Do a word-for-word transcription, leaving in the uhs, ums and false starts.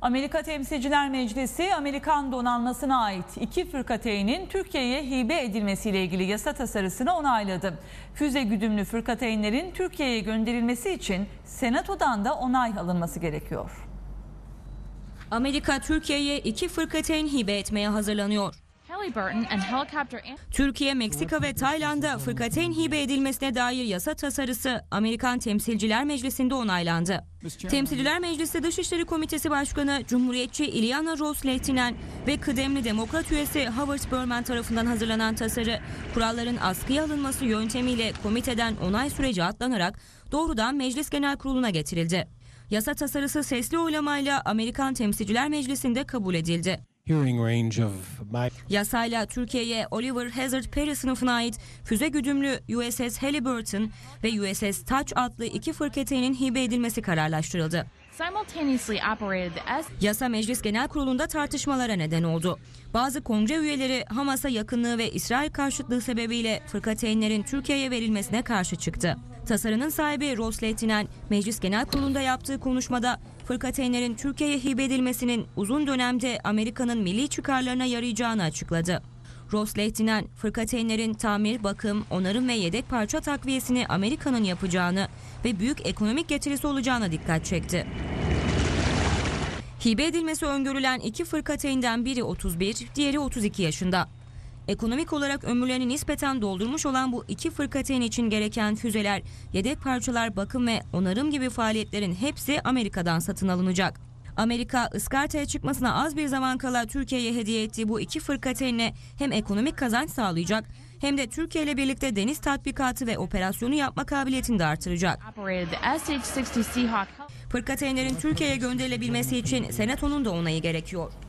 Amerika Temsilciler Meclisi, Amerikan donanmasına ait iki fırkateynin Türkiye'ye hibe edilmesiyle ilgili yasa tasarısını onayladı. Füze güdümlü fırkateynlerin Türkiye'ye gönderilmesi için Senato'dan da onay alınması gerekiyor. Amerika Türkiye'ye iki fırkateyn hibe etmeye hazırlanıyor. Türkiye, Meksika ve Tayland'a fırkateyn hibe edilmesine dair yasa tasarısı Amerikan Temsilciler Meclisi'nde onaylandı. Temsilciler Meclisi Dışişleri Komitesi Başkanı Cumhuriyetçi Ilyana Ros-Lehtinen ve kıdemli Demokrat üyesi Howard Berman tarafından hazırlanan tasarı, kuralların askıya alınması yöntemiyle komiteden onay süreci atlanarak doğrudan Meclis Genel Kurulu'na getirildi. Yasa tasarısı sesli oylamayla Amerikan Temsilciler Meclisi'nde kabul edildi. Yasayla Türkiye'ye Oliver Hazard Perry sınıfına ait füze güdümlü U S S Halliburton ve U S S Touch adlı iki fırkateynin hibe edilmesi kararlaştırıldı. Yasa Meclis Genel Kurulu'nda tartışmalara neden oldu. Bazı kongre üyeleri Hamas'a yakınlığı ve İsrail karşıtlığı sebebiyle fırkateynlerin Türkiye'ye verilmesine karşı çıktı. Tasarının sahibi Ros-Lehtinen, Meclis Genel Kurulu'nda yaptığı konuşmada fırkateynlerin Türkiye'ye hibe edilmesinin uzun dönemde Amerika'nın milli çıkarlarına yarayacağını açıkladı. Ros-Lehtinen, fırkateynlerin tamir, bakım, onarım ve yedek parça takviyesini Amerika'nın yapacağını ve büyük ekonomik getirisi olacağına dikkat çekti. Hibe edilmesi öngörülen iki fırkateynden biri otuz bir, diğeri otuz iki yaşında. Ekonomik olarak ömürlerini nispeten doldurmuş olan bu iki fırkateyn için gereken füzeler, yedek parçalar, bakım ve onarım gibi faaliyetlerin hepsi Amerika'dan satın alınacak. Amerika, ıskartaya çıkmasına az bir zaman kala Türkiye'ye hediye ettiği bu iki fırkateynle hem ekonomik kazanç sağlayacak hem de Türkiye ile birlikte deniz tatbikatı ve operasyonu yapma kabiliyetini de artıracak. Fırkateynlerin Türkiye'ye gönderilebilmesi için Senato'nun da onayı gerekiyor.